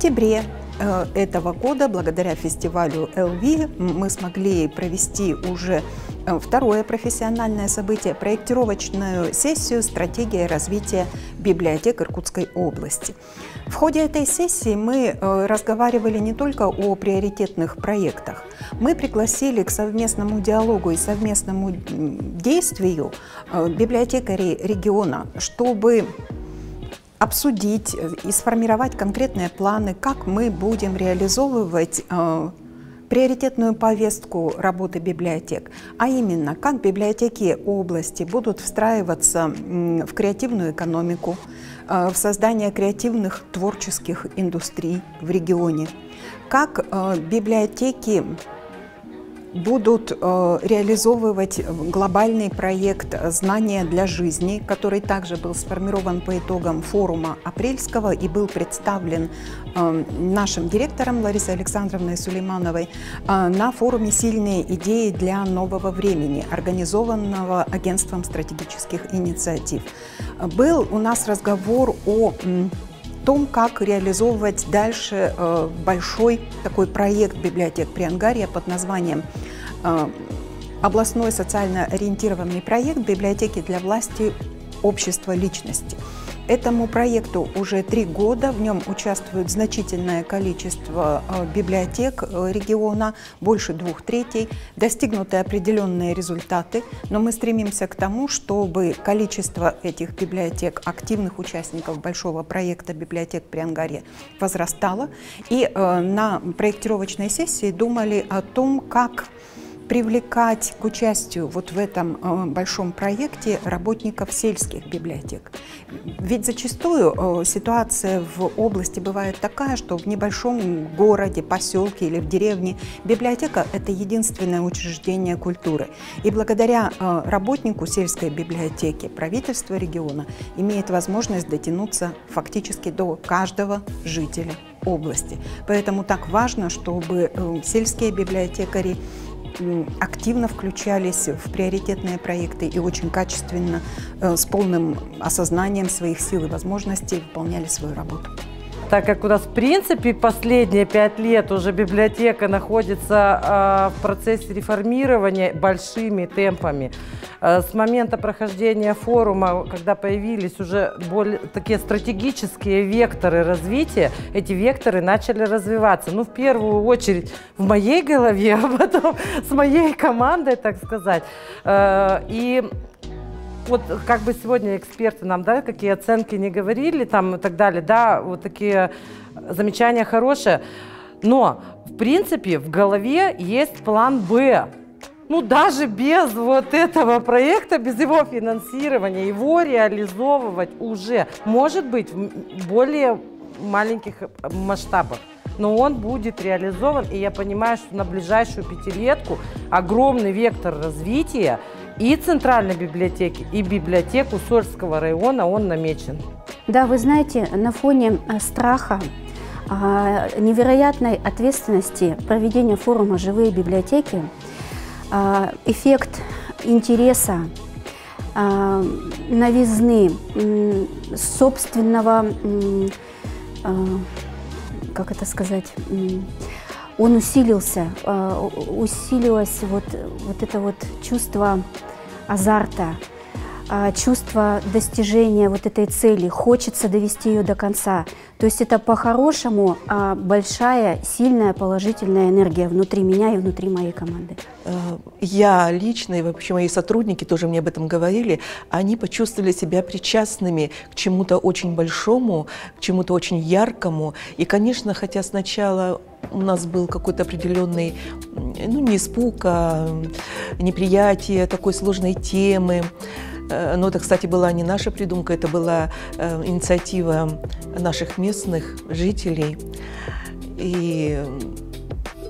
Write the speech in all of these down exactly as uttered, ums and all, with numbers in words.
октябре этого года, благодаря фестивалю эл ви, мы смогли провести уже второе профессиональное событие – проектировочную сессию «Стратегия развития библиотек Иркутской области». В ходе этой сессии мы разговаривали не только о приоритетных проектах. Мы пригласили к совместному диалогу и совместному действию библиотекарей региона, чтобы обсудить и сформировать конкретные планы, как мы будем реализовывать э, приоритетную повестку работы библиотек, а именно, как библиотеки области будут встраиваться э, в креативную экономику, э, в создание креативных творческих индустрий в регионе, как э, библиотеки будут э, реализовывать глобальный проект «Знания для жизни», который также был сформирован по итогам форума апрельского и был представлен э, нашим директором Ларисой Александровной Сулеймановой э, на форуме «Сильные идеи для нового времени», организованного Агентством стратегических инициатив. Был у нас разговор о том, как реализовывать дальше э, большой такой проект библиотек Приангарья под названием э, «Областной социально ориентированный проект библиотеки для власти общества личности». Этому проекту уже три года, в нем участвует значительное количество э, библиотек э, региона, больше двух третей, достигнуты определенные результаты, но мы стремимся к тому, чтобы количество этих библиотек, активных участников большого проекта библиотек Приангарья возрастало. И э, на проектировочной сессии думали о том, как привлекать к участию вот в этом э, большом проекте работников сельских библиотек. Ведь зачастую э, ситуация в области бывает такая, что в небольшом городе, поселке или в деревне библиотека – это единственное учреждение культуры. И благодаря э, работнику сельской библиотеки правительство региона имеет возможность дотянуться фактически до каждого жителя области. Поэтому так важно, чтобы э, сельские библиотекари активно включались в приоритетные проекты и очень качественно, с полным осознанием своих сил и возможностей выполняли свою работу. Так как у нас, в принципе, последние пять лет уже библиотека находится э, в процессе реформирования большими темпами. Э, с момента прохождения форума, когда появились уже более такие стратегические векторы развития, эти векторы начали развиваться. Ну, в первую очередь в моей голове, а потом с моей командой, так сказать. Э, и Вот как бы сегодня эксперты нам, да, какие оценки не говорили там и так далее, да, вот такие замечания хорошие, но, в принципе, в голове есть план Б. Ну, даже без вот этого проекта, без его финансирования, его реализовывать уже, может быть, в более маленьких масштабах. Но он будет реализован, и я понимаю, что на ближайшую пятилетку огромный вектор развития и центральной библиотеки, и библиотек Усольского района он намечен. Да, вы знаете, на фоне страха, невероятной ответственности проведения форума «Живые библиотеки», эффект интереса, новизны, собственного, как это сказать, он усилился, усилилось вот, вот это вот чувство азарта, чувство достижения вот этой цели, хочется довести ее до конца. То есть это по-хорошему большая, сильная, положительная энергия внутри меня и внутри моей команды. Я лично, и вообще мои сотрудники тоже мне об этом говорили, они почувствовали себя причастными к чему-то очень большому, к чему-то очень яркому. И, конечно, хотя сначала у нас был какой-то определенный, ну, не испуг, а неприятие такой сложной темы. Но это, кстати, была не наша придумка, это была инициатива наших местных жителей. И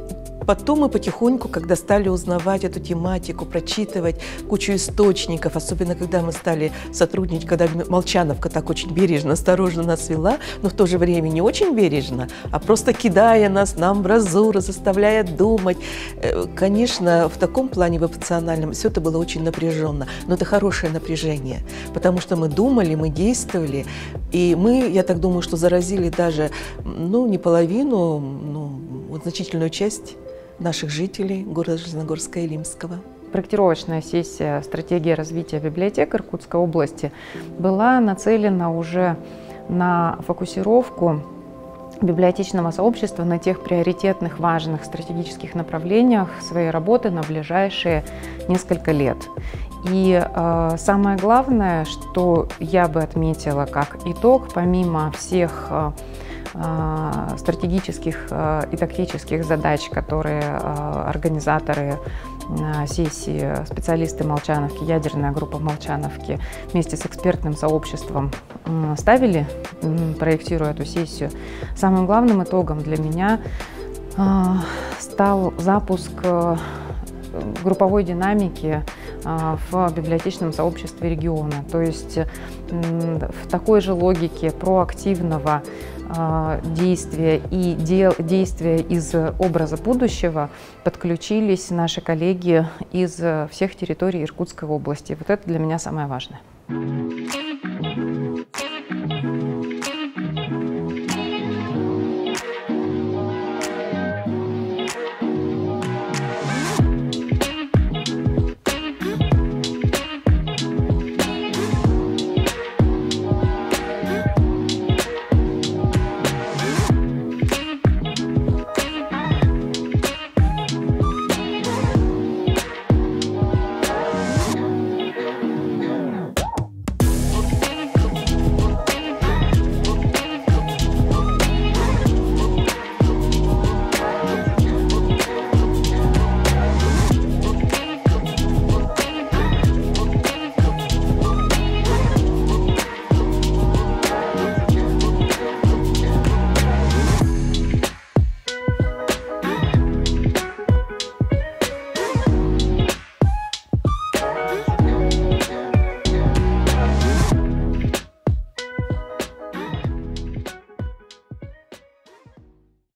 потом мы потихоньку, когда стали узнавать эту тематику, прочитывать кучу источников, особенно когда мы стали сотрудничать, когда Молчановка так очень бережно, осторожно нас вела, но в то же время не очень бережно, а просто кидая нас на амбразуру, заставляя думать. Конечно, в таком плане, в эмоциональном, все это было очень напряженно, но это хорошее напряжение, потому что мы думали, мы действовали, и мы, я так думаю, что заразили даже, ну, не половину, ну, вот значительную часть наших жителей города Железногорска и Илимского. Проектировочная сессия «Стратегия развития библиотек Иркутской области» была нацелена уже на фокусировку библиотечного сообщества на тех приоритетных, важных стратегических направлениях своей работы на ближайшие несколько лет. И э, самое главное, что я бы отметила как итог, помимо всех э, стратегических э, и тактических задач, которые э, организаторы э, сессии, специалисты Молчановки, ядерная группа Молчановки вместе с экспертным сообществом э, ставили, э, проектируя эту сессию, самым главным итогом для меня э, стал запуск э, групповой динамики в библиотечном сообществе региона. То есть в такой же логике проактивного действия и действия из образа будущего подключились наши коллеги из всех территорий Иркутской области. Вот это для меня самое важное.